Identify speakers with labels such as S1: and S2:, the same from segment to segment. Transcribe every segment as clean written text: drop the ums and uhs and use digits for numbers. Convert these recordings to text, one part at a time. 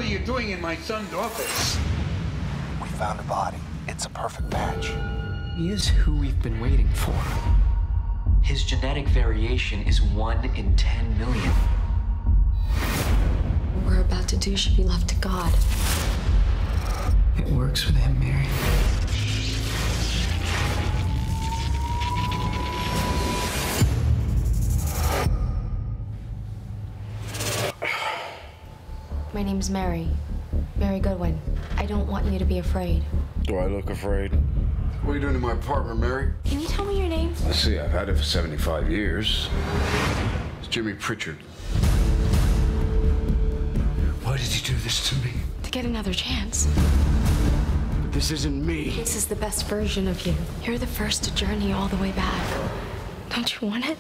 S1: are you doing in my son's office?
S2: We found a body. It's a perfect match.
S3: He is who we've been waiting for. His genetic variation is 1 in 10 million.
S4: What we're about to do should be left to God.
S3: It works with him, Mary.
S4: My name's Mary. Mary Goodwin. I don't want you to be afraid.
S5: Do I look afraid?
S6: What are you doing in my apartment, Mary?
S4: Can you tell me your name?
S5: Let's see, I've had it for 75 years.
S6: It's Jimmy Pritchard. Why did you do this to me?
S4: To get another chance.
S6: But this isn't me.
S4: This is the best version of you. You're the first to journey all the way back. Don't you want it?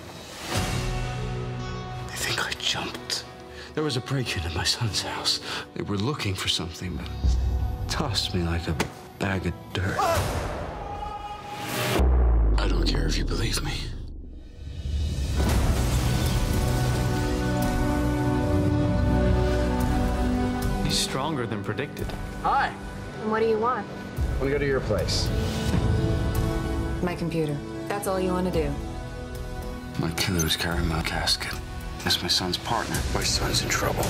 S6: They think I jumped. There was a break-in at my son's house. They were looking for something, but tossed me like a bag of dirt. I don't care if you believe me.
S7: He's stronger than predicted.
S8: Hi.
S4: And what do you want?
S8: I want to go to your place.
S9: My computer. That's all you want to do.
S6: My killer's carrying my casket. That's my son's partner. My son's in trouble.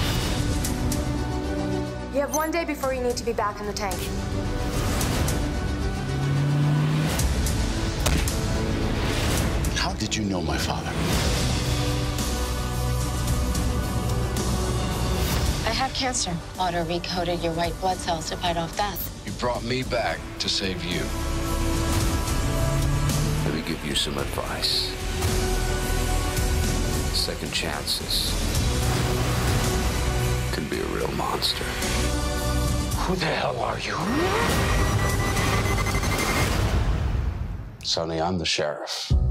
S4: You have 1 day before you need to be back in the tank.
S6: How did you know my father?
S10: I have cancer. Auto recoded your white blood cells to fight off death.
S6: You brought me back to save you.
S5: Let me give you some advice. Second chances can be a real monster.
S6: Who the hell are you? Sonny, I'm the sheriff.